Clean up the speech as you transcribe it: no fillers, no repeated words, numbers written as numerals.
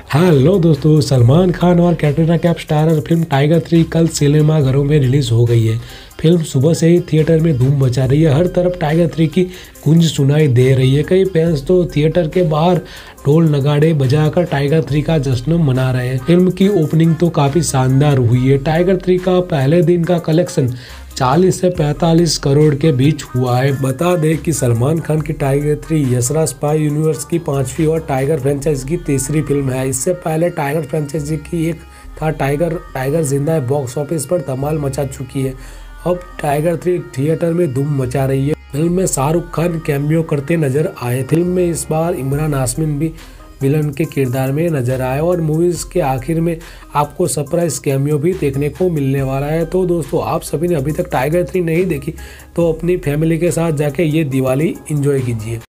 Hello दोस्तों, सलमान खान और Katrina Kaif starrer film Tiger 3 कल सिनेमाघरों में रिलीज हो गई है। फिल्म सुबह से ही थिएटर में धूम मचा रही है। हर तरफ टाइगर 3 की गूंज सुनाई दे रही है। कई फैंस तो थिएटर के बाहर ढोल नगाड़े बजाकर टाइगर 3 का जश्न मना रहे हैं। फिल्म की ओपनिंग तो काफी शानदार हुई है। टाइगर 3 का पहले दिन का कलेक्शन 40 से 45 करोड़ के बीच हुआ है। बता दें कि सलमान खान की टाइगर 3 यशराज स्पाई यूनिवर्स की 5वीं और टाइगर फ्रेंचाइज की तीसरी फिल्म है। इससे पहले टाइगर फ्रेंचाइजी की एक था टाइगर जिंदा है बॉक्स ऑफिस पर धमाल मचा चुकी है। अब टाइगर 3 थिएटर में धूम मचा रही है। फिल्म में शाहरुख खान कैमियो करते नजर आए। फिल्म में इस बार इमरान हाशमी भी विलन के किरदार में नजर आए और मूवीज के आखिर में आपको सरप्राइज कैमियो भी देखने को मिलने वाला है। तो दोस्तों, आप सभी ने अभी तक टाइगर 3 नहीं देखी तो अपनी फैमिली के साथ जाके ये दिवाली एंजॉय कीजिए।